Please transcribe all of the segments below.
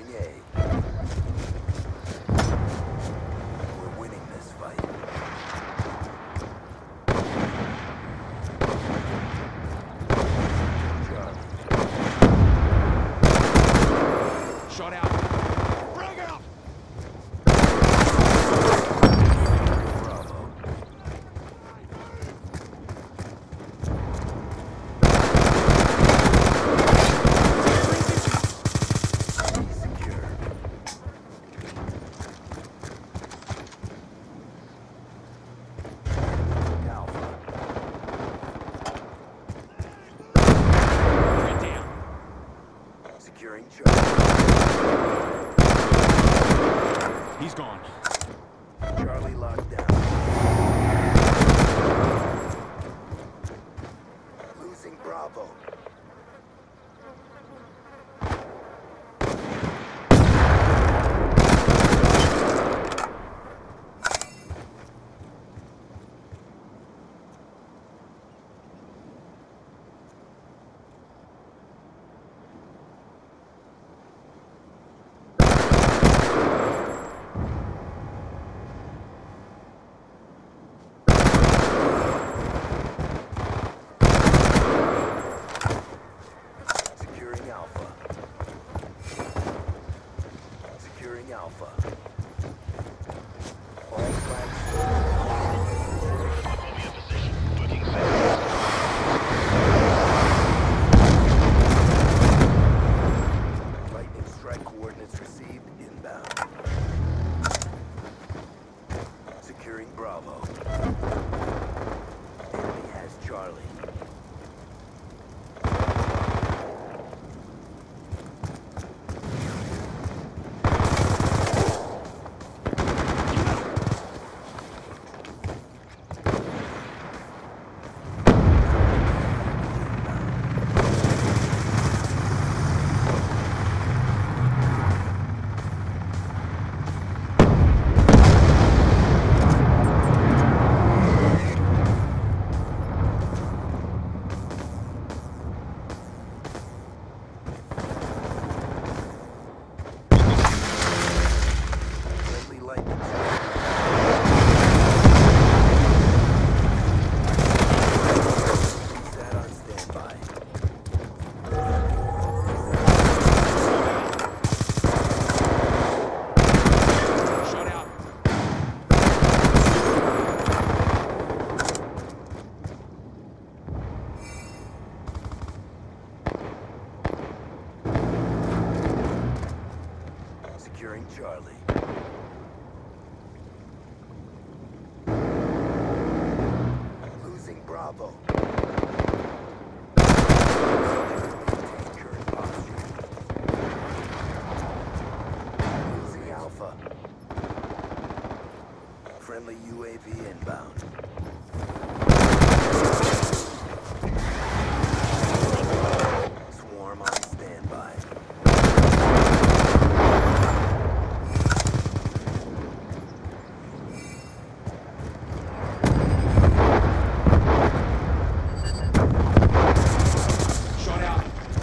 Securing A. We're winning this fight. Shot out. Frag out! Bravo. Secure. Alpha. Threat down. Securing Charlie. He's gone. Charlie locked down. Losing Bravo. Securing Alpha. Securing Alpha. All flags. Lightning strike coordinates received inbound. Securing Bravo. Enemy has Charlie. Friendly lightning strike. Sat on standby. Shot out. Securing Charlie. Losing Bravo. Maintain current posture. Losing Alpha. Friendly UAV inbound. Swarm on standby. Shot out.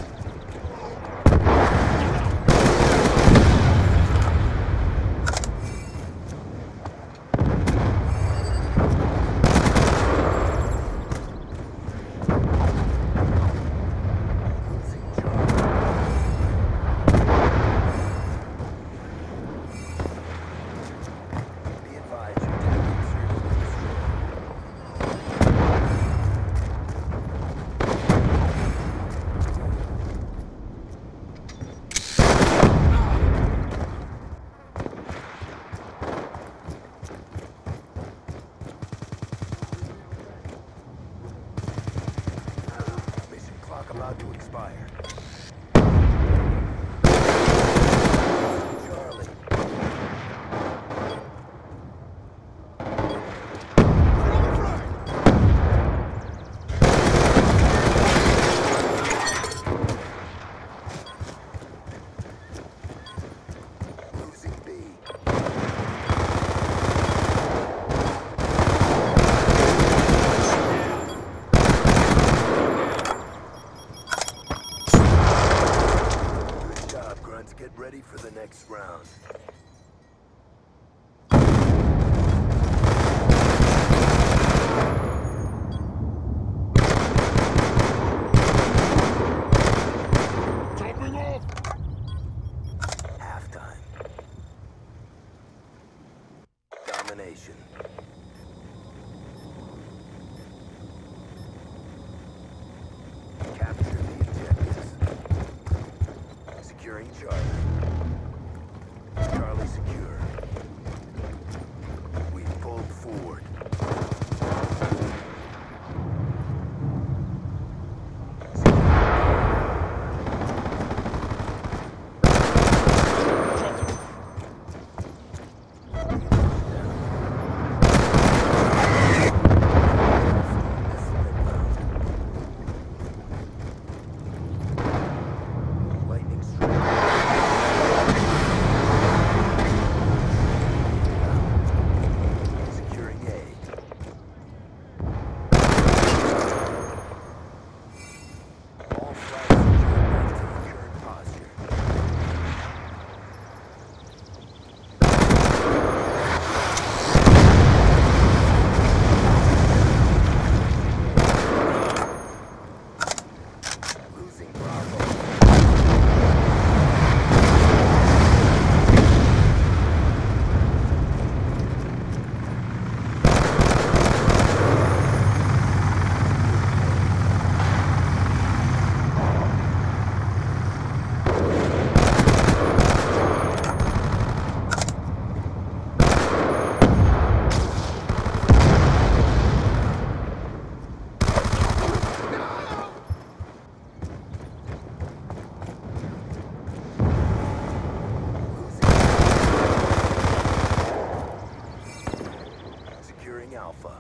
Losing Charlie. Be advised, your tactics are destroyed. Mission clock about to expire. Charlie. Losing B. position. Capture the objectives. Securing Charlie. Charlie secure. We pulled forward. Lightning strike. Securing A. All flags secured. Maintain current posture. Losing Bravo. Securing Alpha.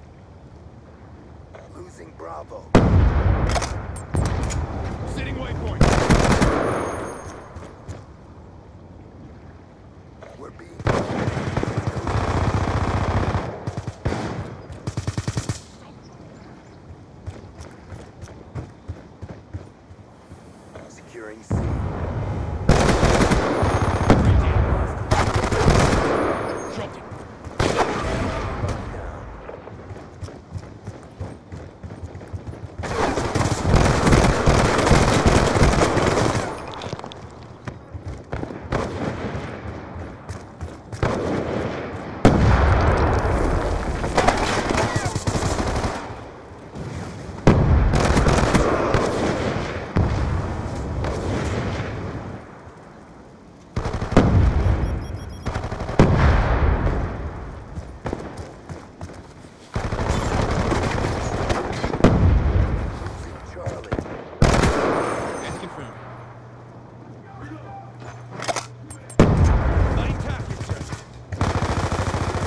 Losing Bravo. Sitting waypoint. We're being... Securing C. Dropped it. Locked down. Charlie. That's confirmed. Lighting tactics, sir.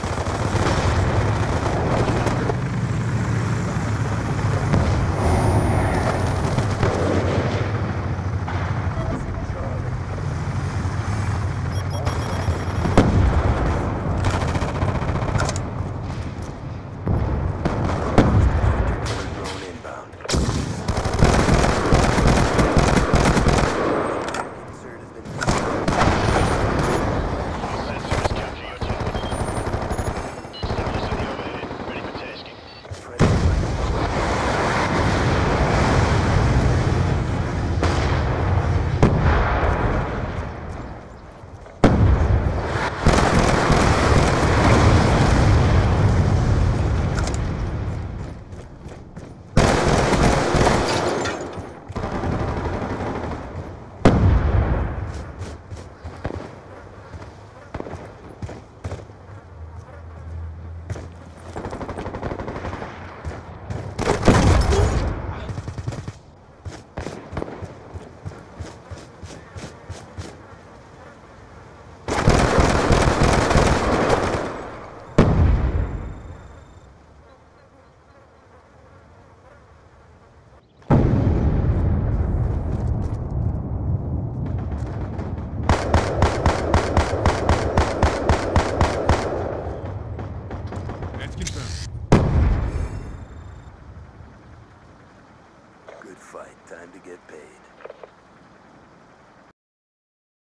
Charlie. Drone inbound. Insert has been Sensors capture your target. Establishing the overhead. Ready for tasking. That's confirmed. Good fight. Time to get paid.